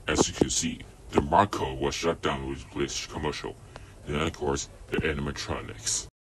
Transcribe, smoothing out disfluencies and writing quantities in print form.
As you can see, the Marco was shut down with this commercial. Then of course, the animatronics.